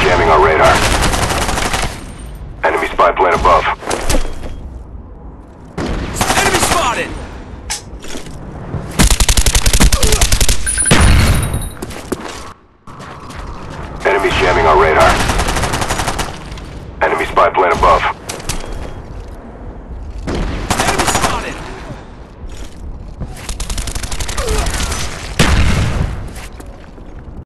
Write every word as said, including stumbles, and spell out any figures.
jamming our radar. Enemy spy plane above. Enemy spotted! Enemies jamming our radar. Enemy spy plane above.